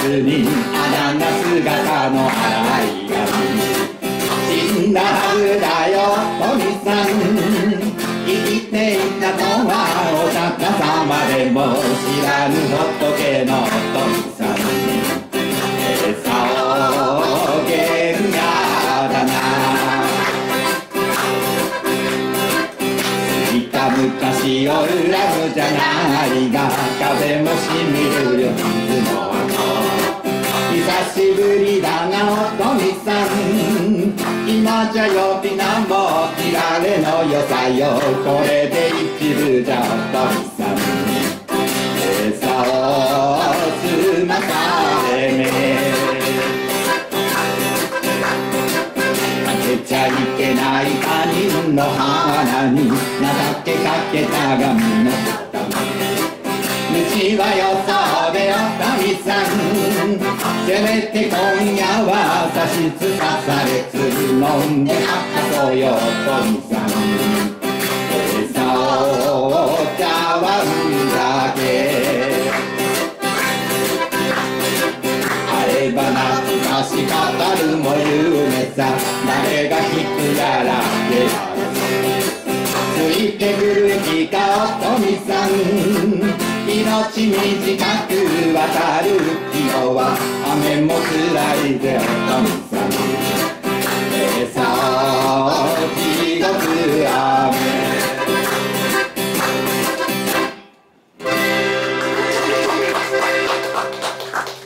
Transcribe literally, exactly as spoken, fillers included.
にあだ名姿の荒い髪死んだはずだよトミさん生きていたのはお釈迦様でも知らぬ仏のトミさん餌をげんがだな過ぎた昔を恨むじゃないが風もしみるよ水の跡久しぶりだなおとみさん今じゃよびなんも切られのよさよこれで一部じゃおとみさん餌を済まされね開けちゃいけない他人の花に情けかけたがみの道はよそうでよとみさんせめて今夜は差しつかされつ飲んで吐かそうよとみさん餌を茶碗だけあれば懐かし語るも夢さ誰が引くやらけついてくる気かおとみさん命短く渡る日は雨もつらいぜおとみさん